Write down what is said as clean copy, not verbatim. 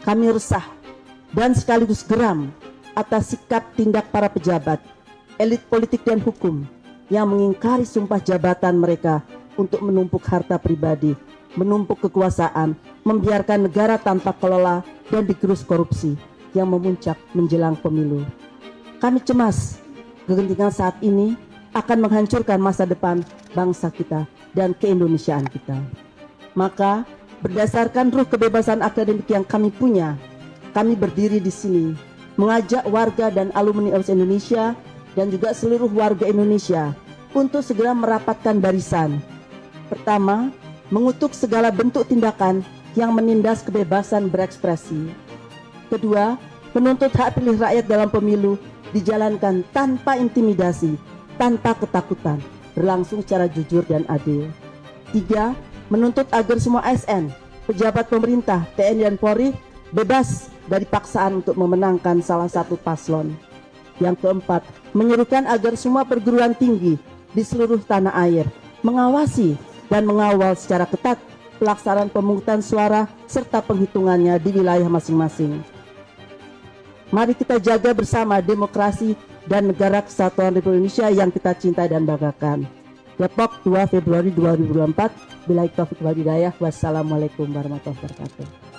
Kami resah dan sekaligus geram atas sikap tindak para pejabat, elit politik dan hukum yang mengingkari sumpah jabatan mereka untuk menumpuk harta pribadi, menumpuk kekuasaan, membiarkan negara tanpa kelola dan digerus korupsi yang memuncak menjelang pemilu. Kami cemas kegentingan saat ini akan menghancurkan masa depan bangsa kita dan keindonesiaan kita. Maka berdasarkan ruh kebebasan akademik yang kami punya, kami berdiri di sini mengajak warga dan alumni Ormas Indonesia dan juga seluruh warga Indonesia untuk segera merapatkan barisan. Pertama, mengutuk segala bentuk tindakan yang menindas kebebasan berekspresi. Kedua, menuntut hak pilih rakyat dalam pemilu dijalankan tanpa intimidasi, tanpa ketakutan, berlangsung secara jujur dan adil. Tiga, menuntut agar semua ASN, pejabat pemerintah, TNI dan Polri bebas dari paksaan untuk memenangkan salah satu paslon. Yang keempat, menyerukan agar semua perguruan tinggi di seluruh tanah air mengawasi dan mengawal secara ketat pelaksanaan pemungutan suara serta penghitungannya di wilayah masing-masing. Mari kita jaga bersama demokrasi dan negara kesatuan Republik Indonesia yang kita cintai dan banggakan. Depok, 2 Februari 2024. Billahi taufiq wal hidayah. Wassalamualaikum warahmatullahi wabarakatuh.